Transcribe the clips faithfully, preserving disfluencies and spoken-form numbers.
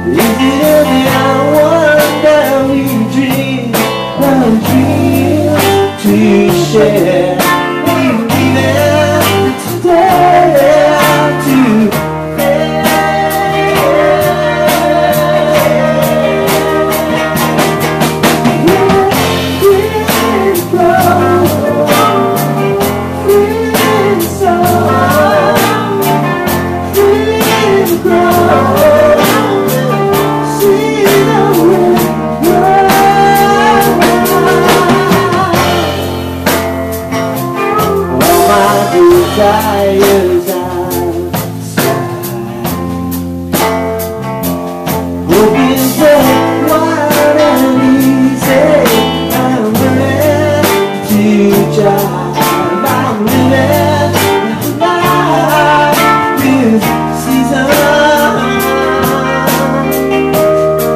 Is it only hour that we dream, a dream to share? We leave it today to desires outside. Hope is that wide and easy. I'm willing to drive. I'm living life this season.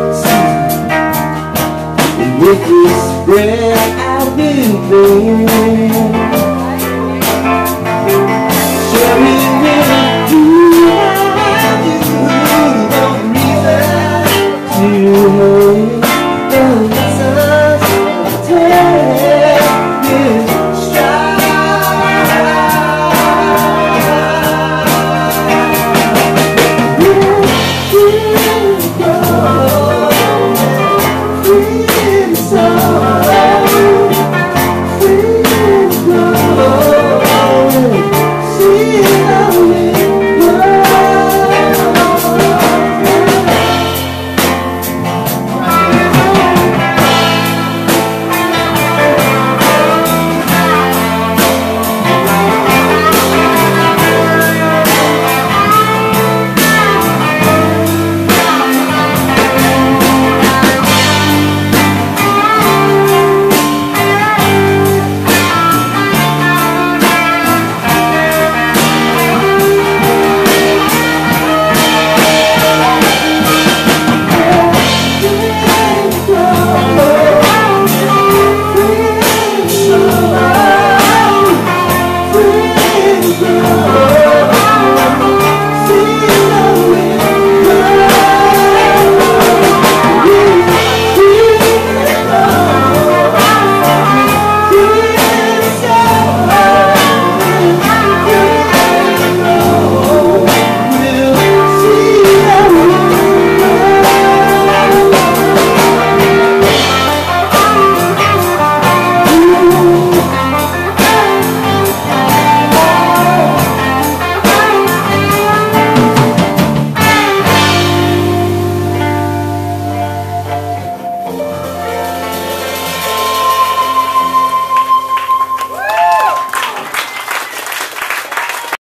season. With this breath I've been living.